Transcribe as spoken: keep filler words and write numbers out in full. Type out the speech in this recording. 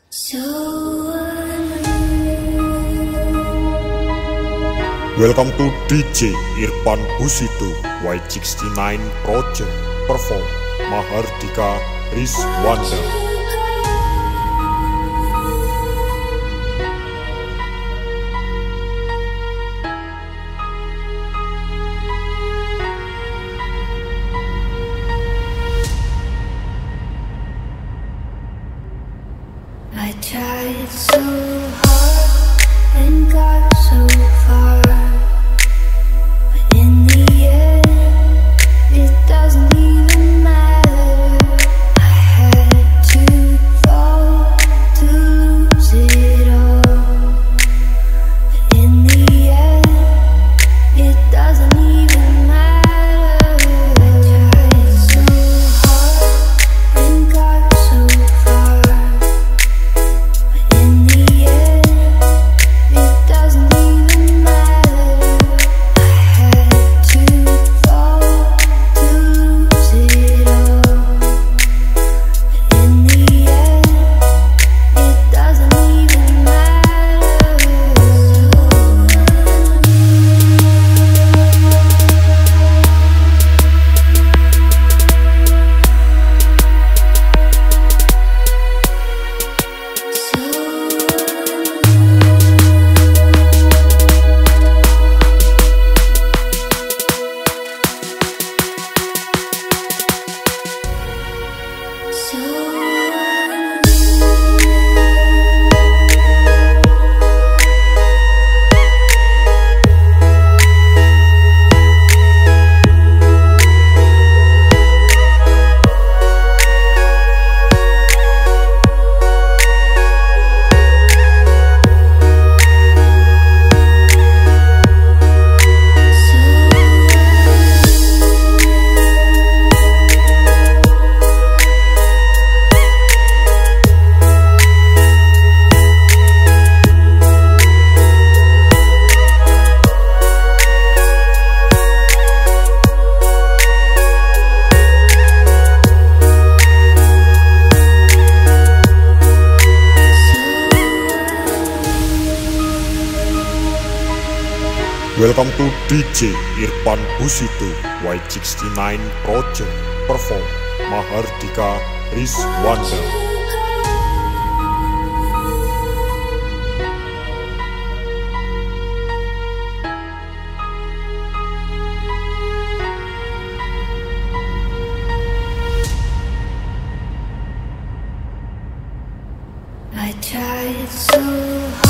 Welcome to D J Irfan Busido Y sixty-nine Project perform Mahardika Riswanda. I tried so hard and got so far, but in the end, it doesn't even matter. I had to fall to lose it all, but in the end, it doesn't even matter. I tried so hard and got so far. Welcome to D J Irfan Busido Y sixty-nine Project perform Mahardika Riswanda. I tried so hard.